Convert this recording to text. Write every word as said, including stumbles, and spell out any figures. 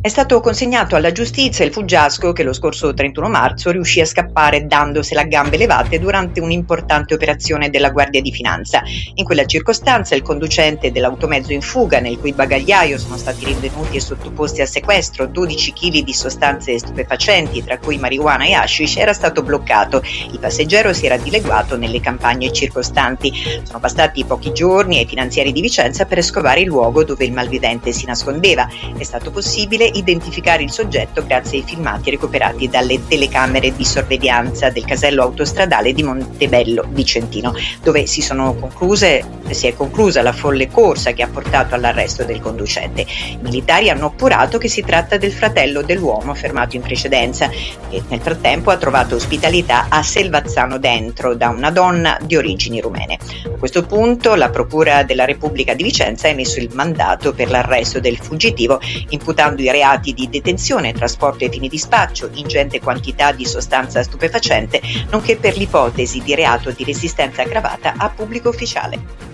È stato consegnato alla giustizia il fuggiasco che lo scorso trentuno marzo riuscì a scappare dandosela a gambe levate durante un'importante operazione della Guardia di Finanza. In quella circostanza il conducente dell'automezzo in fuga, nel cui bagagliaio sono stati rinvenuti e sottoposti a sequestro dodici chili di sostanze stupefacenti, tra cui marijuana e hashish, era stato bloccato. Il passeggero si era dileguato nelle campagne circostanti. Sono bastati pochi giorni ai finanzieri di Vicenza per scovare il luogo dove il malvivente si nascondeva. È stato possibile identificare il soggetto grazie ai filmati recuperati dalle telecamere di sorveglianza del casello autostradale di Montebello Vicentino, dove si sono concluse, si è conclusa la folle corsa che ha portato all'arresto del conducente. I militari hanno appurato che si tratta del fratello dell'uomo fermato in precedenza, che nel frattempo ha trovato ospitalità a Selvazzano Dentro da una donna di origini rumene. A questo punto la Procura della Repubblica di Vicenza ha emesso il mandato per l'arresto del fuggitivo, imputando i reati di detenzione, trasporto ai fini di spaccio, ingente quantità di sostanza stupefacente, nonché per l'ipotesi di reato di resistenza aggravata a pubblico ufficiale.